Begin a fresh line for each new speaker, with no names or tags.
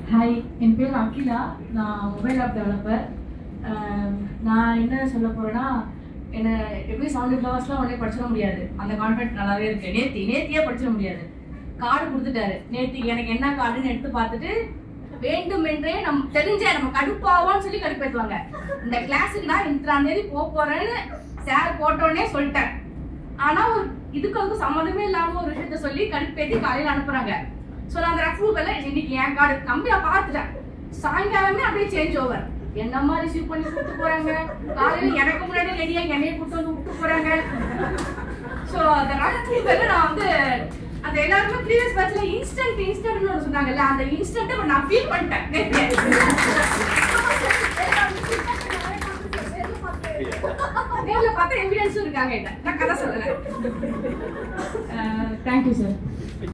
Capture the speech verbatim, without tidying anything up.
Hi, என் பேர் அகிலா. நான் mobile app developer. நான் என்ன சொல்ல போகிறேன்னா, என்னை எப்படி செவன்டி ஃப்ளவர்ஸ்லாம் உடனே படிச்சிட முடியாது. அந்த கான்ஃபிடென்ட் நல்லாவே இருக்குது. நேத்தி நேத்தியே படிச்சிட முடியாது. கார்டு கொடுத்துட்டாரு. நேற்று எனக்கு என்ன கார்டுன்னு எடுத்து பார்த்துட்டு வேண்டுமென்றே நம்ம தெரிஞ்ச நம்ம கடுப்பாவோன்னு சொல்லி கடுப்பேற்றுவாங்க. இந்த கிளாஸுக்கு நான் இன்றாம் தேதி போக போகிறேன்னு சார் போட்டோன்னே சொல்லிட்டேன். ஆனால் ஒரு இதுக்கு வந்து சம்மந்தமே இல்லாமல் ஒரு விஷயத்த சொல்லி கடுப்பேற்றி காலையில் அனுப்புகிறாங்க. ஸோ நான் அந்த ரெஃப்ரூவ் எல்லாம் இன்னைக்கு என் கார்டு நம்பி நான் பார்த்துட்டேன். சாயங்காலமே அப்படியே சேஞ்ச் ஓவர். என்னம்மா ரிசீவ் பண்ணி கொடுத்து போறாங்க. காலையில் எனக்கு முன்னாடி ரெடியா என்னைய கொடுத்து வந்து விட்டு போறாங்க. ஸோ அந்த ரெஃப்ரூவ் எல்லாம் நான் வந்து அந்த எல்லாருமே ப்ரீவியஸ் பேட்ச்ல இன்ஸ்டன்ட் இன்ஸ்டன்ட்னு ஒன்று சொன்னாங்கல்ல, அந்த இன்ஸ்டன்ட்டை நான் ஃபீல் பண்ணிட்டேன். நேர்ல பார்த்தா எவிடன்ஸும் இருக்காங்க. நான் கதை சொல்லுறேன். Thank you sir.